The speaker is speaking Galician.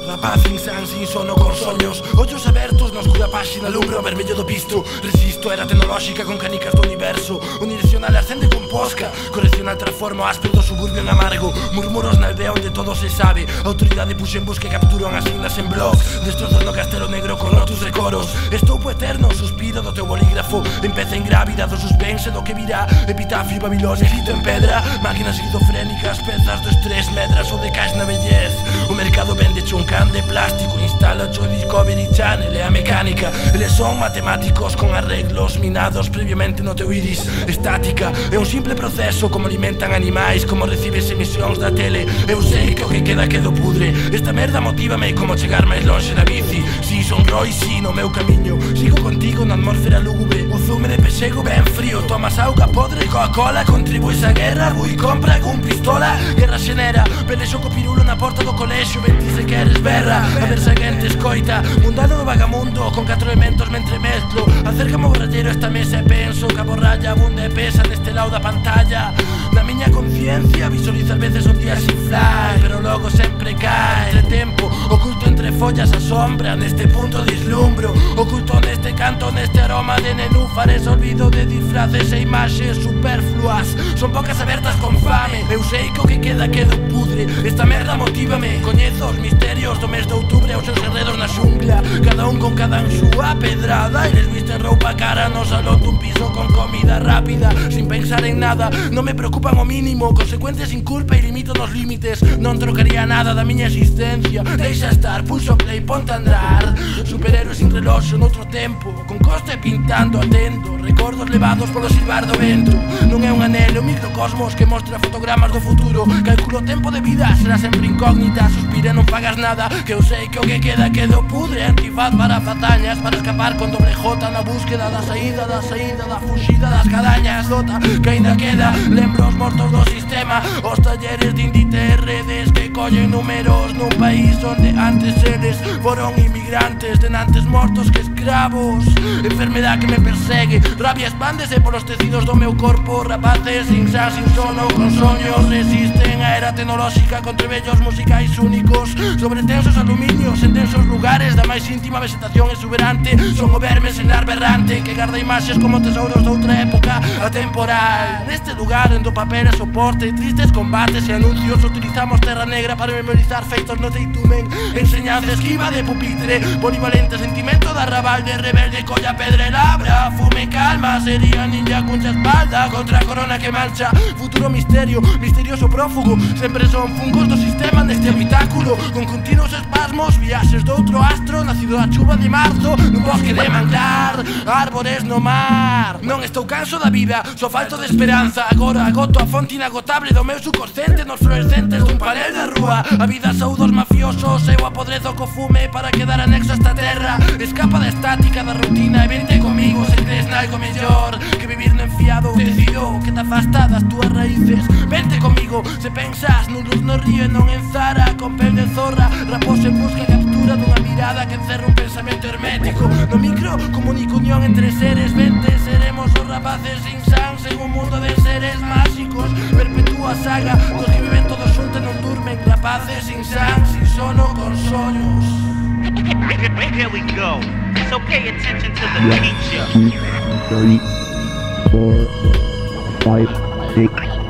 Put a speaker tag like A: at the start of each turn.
A: Rapaz insán, sin sono con soños, ollos abertos na oscura páxina, lumbra o vermello do pisto. Resisto, era tecnolóxica con canicas do universo. Unidireccional ascende con posca, correccional transforma o áspero do suburbio en amargo. Murmuros na aldea onde todo se sabe. Autoridade puxa en busca e capturan as signas en blogs, destrozando castelo negro con lotus e coros. Estoupo eterno, suspiro do teu bolígrafo. Empeza ingrávida do suspense do que virá. Epitafio Babilonia escrito en pedra. Máquinas esquizofrénicas, pezas do estrés, medras ou decais na vellez. O mercado vende un can de plástico, instala o Discovery Channel e a mecánica. Eles son matemáticos con arreglos minados previamente no teu iris. Estática é un simple proceso, como alimentan animais, como recibes emisións da tele. Eu sei que o que queda quedo pudre. Esta merda motívame como chegar máis longe na bici. Si son Roy, si no meu camiño, sigo contigo na atmósfera lúgubre. O zume de pesego ben frío, tomas auga podre, Coca-Cola, contribuís á guerra. Bui compra con pistola, guerra xenera. Pelexo co pirulo na porta do colexio, ben ti se queres berra. A ver se alguén te escoita, mundado no vagamundo, con 4 elementos me entremezclo. Acércame ao borrallero esta mesa e penso que a borralla abunda e pesa neste lado da pantalla. Na miña conciencia visualizo ás veces un día sin fly, pero logo sempre cae. Entre tempo, oculto entre follas a sombra, neste punto dislumbro. Oculto neste canto, neste aroma de nenúfares. Olvido de disfraces e imaxes superfluas. Son bocas abertas con fame. Eu sei que o que queda quedo pudre. Esta merda motívame. Coñezo os misterios do mes de outubro e os seus enredos na xungla. Cada un con cada súa pedrada. Eles visten roupa cara no salón dun piso con comida rápida, sin pensar en nada. Non me preocupan o mínimo, consecuencias sin culpa e limito nos límites. Non trocaría nada da miña existencia. Deixa estar, pulso play, ponte a andar. Superhéroe sin reloxo noutro tempo, con coste pintando atento. Recordos levados polo silbar do vento. Non é un anelo, un microcosmos que mostra fotogramas do futuro. Calculo o tempo de vida, será sempre incógnita. Suspira, non pagas nada, que eu sei que o que queda quedo pudre. Antifaz para fazañas, para escapar con doble J na búsqueda da saída, da fuxida das cadañas. Nota que ainda queda, lembro os mortos do sistema, os talleres de Indite redes que collen números nun país onde antes eles foron inmigrantes, denantes mortos que escravos. Enfermedad que me persegue, rabia expándese polos tecidos do meu corpo. Rapaces insán, sin sono, con soños, resisten a era tecnolóxica con trebellos musicais únicos sobre tensos aluminios en tensos lugares da máis íntima vegetación exuberante. Son o verme sen ar berrante que garda imaxes como tesouros doutra época atemporal. Neste lugar endo papel e soporte, tristes combates e anuncios. Utilizamos terra negra para memorizar feitos no teitumen. Enseñanza esquiva de pupitre, polivalente sentimento da arrabal de rebelde. Colla pedra e labra, fume calma, sería ninja cuncha espalda contra a corona que mancha. Futuro misterio, misterioso prófugo, sempre son fungos do sistema neste habitáculo, con continuos espasmos, viaxes doutro astro, nacido da chuva de marzo, nun bosque de manglar, árbores no mar. Non estou canso da vida, só falto de esperanza. Agora agoto a fonte inagotable do meu subconsciente nos fluorescentes dun panel da rúa. A vida saúde os mafiosos, eu apodrezo co fume para quedar anexo a esta terra. Escapa da estática da rutina e vente comigo se crees nalgo mellor que vivir no enfiado. Decido que te afasta das túas raíces. Vente comigo se pensas nun luz no río e non en Zara, con pel de zorra, raposo en busca e captura dunha mirada que encerra un pensamento hermético. No micro comunico unión entre seres. Vente, seremos os rapaces insáns en un mundo de seres máxicos. Perpetúa a saga dos que viven todos xuntos e non durmen. Rapaces insáns, sin sono, con soños.
B: Here we go. So pay attention to the future.
C: 3, 4, 5, 6